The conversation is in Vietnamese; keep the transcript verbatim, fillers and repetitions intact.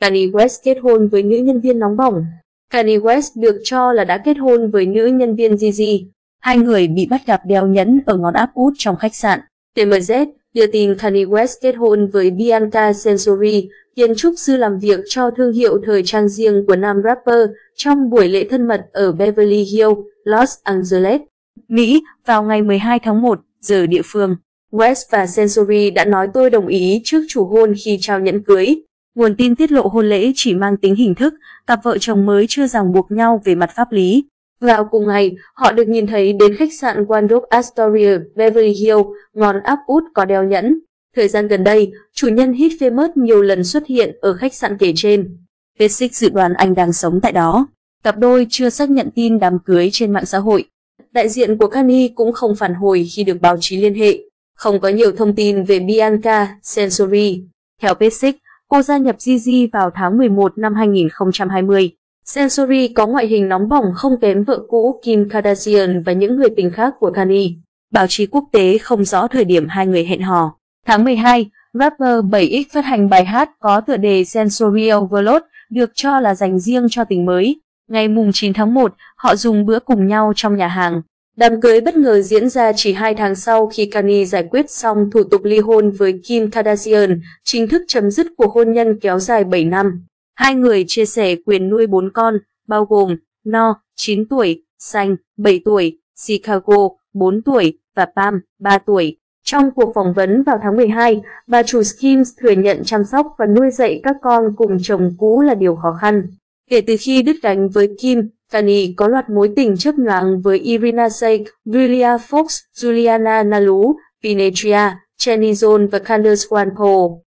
Kanye West kết hôn với nữ nhân viên nóng bỏng. Kanye West được cho là đã kết hôn với nữ nhân viên Gigi. Hai người bị bắt gặp đeo nhẫn ở ngón áp út trong khách sạn. tê em dét đưa tin Kanye West kết hôn với Bianca Censori, kiến trúc sư làm việc cho thương hiệu thời trang riêng của nam rapper, trong buổi lễ thân mật ở Beverly Hills, Los Angeles, Mỹ vào ngày mười hai tháng một giờ địa phương. West và Censori đã nói tôi đồng ý trước chủ hôn khi trao nhẫn cưới. Nguồn tin tiết lộ hôn lễ chỉ mang tính hình thức, cặp vợ chồng mới chưa ràng buộc nhau về mặt pháp lý. Vào cùng ngày, họ được nhìn thấy đến khách sạn Waldorf Astoria, Beverly Hills, ngón áp út có đeo nhẫn. Thời gian gần đây, chủ nhân hit famous nhiều lần xuất hiện ở khách sạn kể trên. Basic dự đoán anh đang sống tại đó. Cặp đôi chưa xác nhận tin đám cưới trên mạng xã hội. Đại diện của Kanye cũng không phản hồi khi được báo chí liên hệ. Không có nhiều thông tin về Bianca Censori. Theo Basic, cô gia nhập Gigi vào tháng mười một năm hai nghìn không trăm hai mươi. Censori có ngoại hình nóng bỏng không kém vợ cũ Kim Kardashian và những người tình khác của Kanye. Báo chí quốc tế không rõ thời điểm hai người hẹn hò. Tháng mười hai, rapper bảy x phát hành bài hát có tựa đề Censori Overload, được cho là dành riêng cho tình mới. Ngày chín tháng một, họ dùng bữa cùng nhau trong nhà hàng. Đám cưới bất ngờ diễn ra chỉ hai tháng sau khi Kanye giải quyết xong thủ tục ly hôn với Kim Kardashian, chính thức chấm dứt cuộc hôn nhân kéo dài bảy năm. Hai người chia sẻ quyền nuôi bốn con, bao gồm No, chín tuổi, Xanh, bảy tuổi, Chicago, bốn tuổi và Pam, ba tuổi. Trong cuộc phỏng vấn vào tháng mười hai, bà chủ Skims thừa nhận chăm sóc và nuôi dạy các con cùng chồng cũ là điều khó khăn. Kể từ khi đứt gánh với Kim, Kanye có loạt mối tình chớp nhoáng với Irina Shayk, Julia Fox, Juliana Nalu, Pinetria, Jenny Jones và Candace Wanko.